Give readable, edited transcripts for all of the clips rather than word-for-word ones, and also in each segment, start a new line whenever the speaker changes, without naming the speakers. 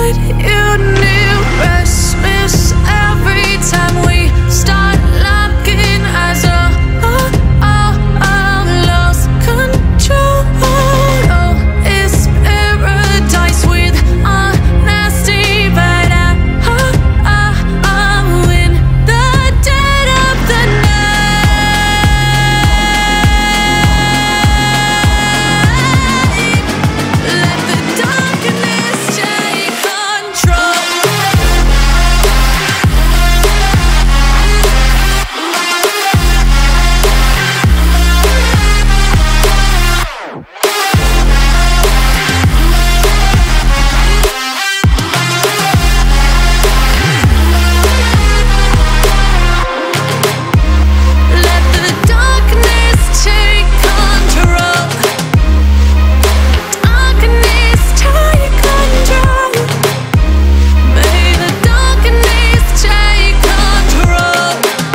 what you knew. Restless every time we start locking eyes. Lost control. Oh, it's paradise with honesty, but I'm in the dead of the night. Let the darkness take control. Let the darkness take control. Darkness take control. May the darkness take control.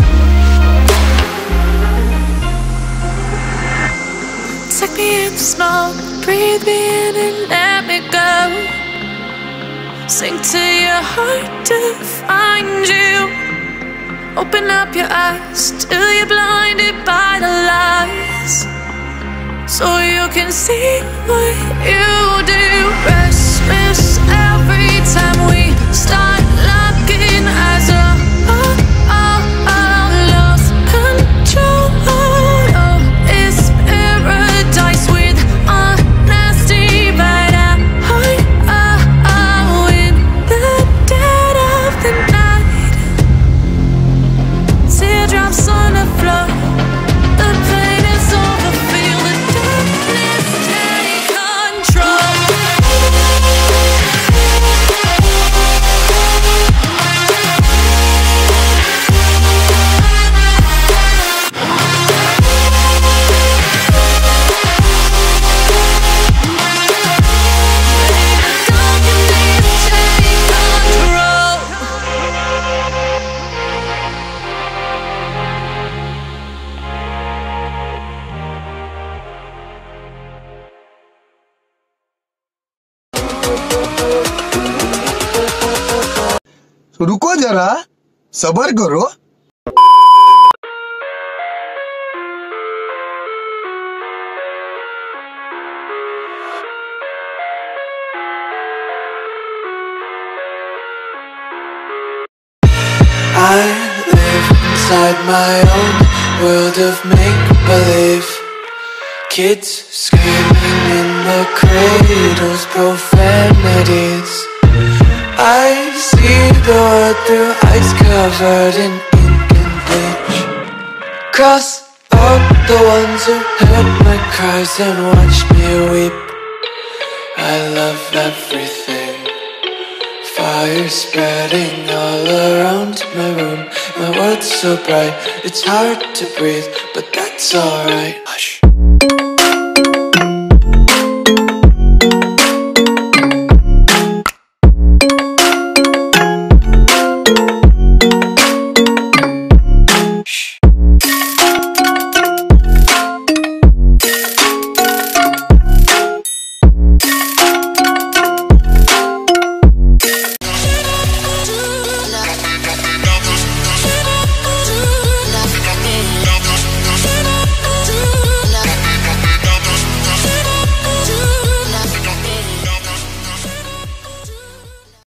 Take me in the smoke, breathe me in and let me go. Sink to your heart to find you. Open up your eyes till you're blinded by the lies, so you can see what you do. Restless every time we start locking eyes. Lost control. Oh, it's paradise with honesty, but I'm in the dead of the night. Teardrops on the floor. The pain is over. Feel the darkness take control.
तो रुको जरा, सब्र करो।
I live inside my own world of make-believe. Kids screaming in the cradles, profanities. I see the world through ice covered in ink and bleach. Cross out the ones who heard my cries and watched me weep. I love everything. Fire spreading all around my room. My world's so bright, it's hard to breathe, but that's alright.